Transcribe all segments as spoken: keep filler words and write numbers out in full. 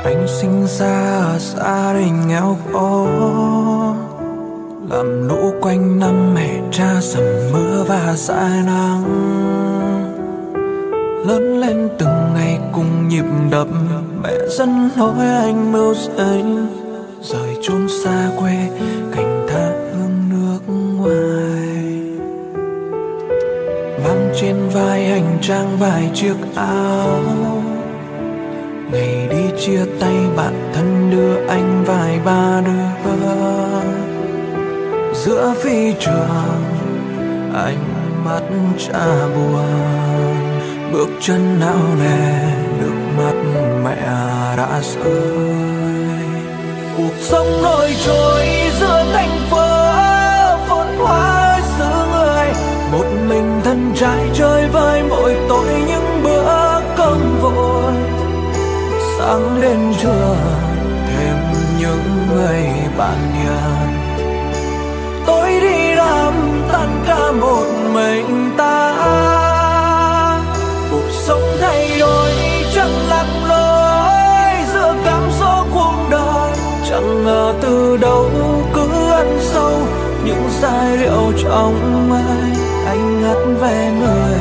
Anh sinh ra ở gia đình nghèo khó, làm lũ quanh năm mẹ cha dầm mưa và dãi nắng. Lớn lên từng ngày cùng nhịp đập, mẹ dẫn lối anh mưu sinh, rời chốn xa quê cành tha hương nước ngoài. Mang trên vai hành trang vài chiếc áo, ngày đi chia tay bạn thân đưa anh vài ba đứa. Giữa phi trường ánh mắt cha buồn, bước chân não nề nước mắt mẹ đã rơi. Cuộc sống nổi trôi giữa thành phố phồn hoa xứ người, một mình thân trai chơi vơi mỗi tối những bữa cơm vội. Sáng đến trưa thêm những người bạn hiền, tối đi làm tan ca một mình ta. Cuộc sống thay đổi chẳng lạc lối giữa cảm số cuộc đời, chẳng ngờ từ đâu cứ ăn sâu những giai điệu trong ai. Anh hát về người,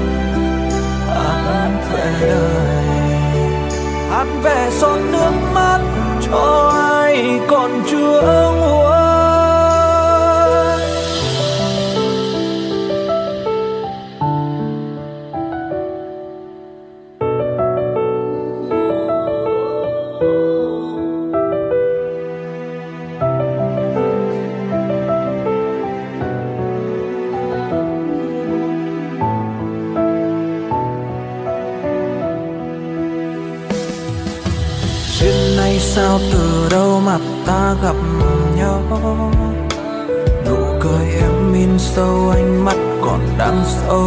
hát về đời, hát về giọt nước mắt cho ai còn chưa nguôi. Sao từ đâu mà ta gặp nhau, nụ cười em in sâu ánh mắt còn đang sâu.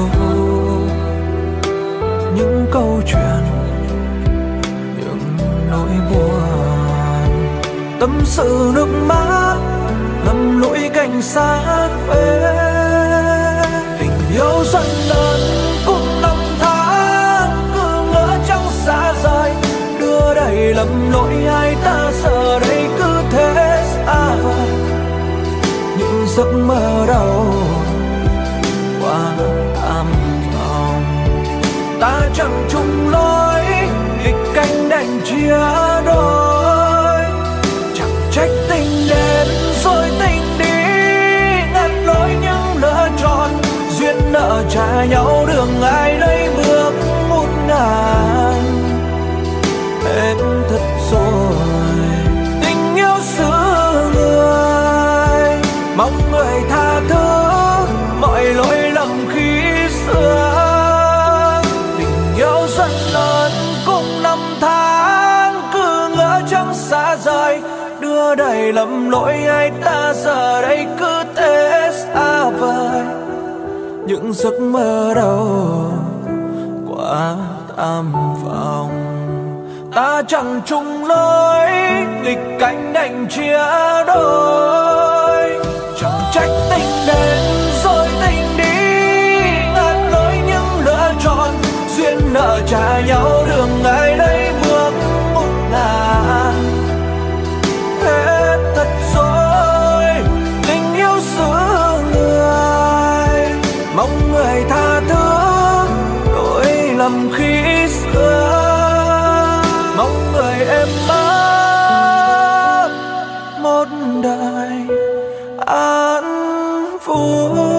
Những câu chuyện, những nỗi buồn, tâm sự nước mắt lầm lũi cảnh xa quê. Tình yêu dần lớn cùng năm tháng cứ ngỡ chẳng xa rời, đưa đầy lầm lỗi ai ta giờ đây cứ thế xa vời. Những giấc mơ đầu qua am phòng, ta chẳng chung lối nghịch cảnh đành chia đôi. Chẳng trách tình đến rồi tình đi, ngăn lối những lỡ tròn, duyên nợ trả nhau đường ai đây bước một ngàn. Hết thật rồi tình yêu xứ người, mong người tha thứ mọi lỗi lầm khi xưa. Tình yêu dần lớn cùng năm tháng cứ ngỡ chẳng xa rời, đưa đầy lầm lỗi ai ta giờ đây cứ thế xa vời. Những giấc mơ đầu qua tam vòng, ta chẳng chung lối nghịch cảnh đành chia đôi. Chẳng trách tình đến rồi tình đi, ngăn lối những lỡ tròn, duyên nợ trả nhau đường ai đây bước một ngàn. Hết thật rồi tình yêu xứ người, mong người tha thứ lỗi lầm khi xưa. Mong người em mất một đời an vui.